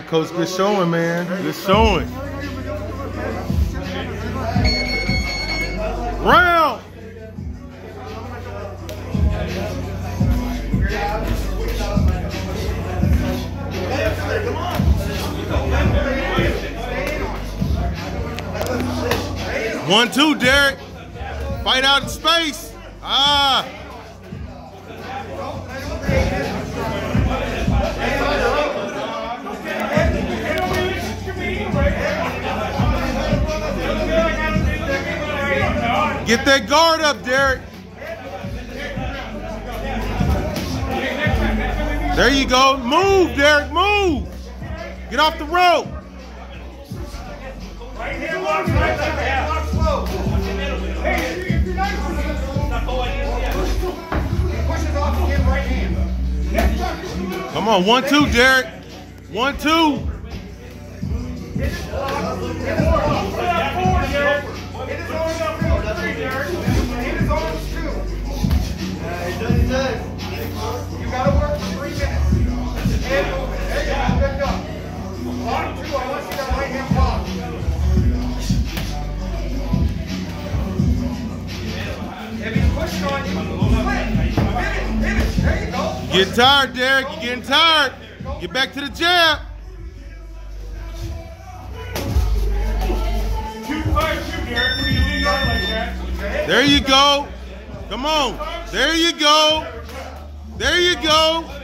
Coach, good showing, man. Good showing. Round. One, two, Derek. Fight out in space. Ah. Get that guard up, Derek. There you go. Move, Derek, move. Get off the rope. Come on, 1, 2, Derek. 1, 2. You gotta work for 3 minutes. Head movement. There you go. Pick up. Block 2 unless you got right hand block. If he's pushing on you, split. Finish. There you go. Getting tired, Derek. You're getting tired. Get back to the jab. There you go. Come on. There you go. There you go.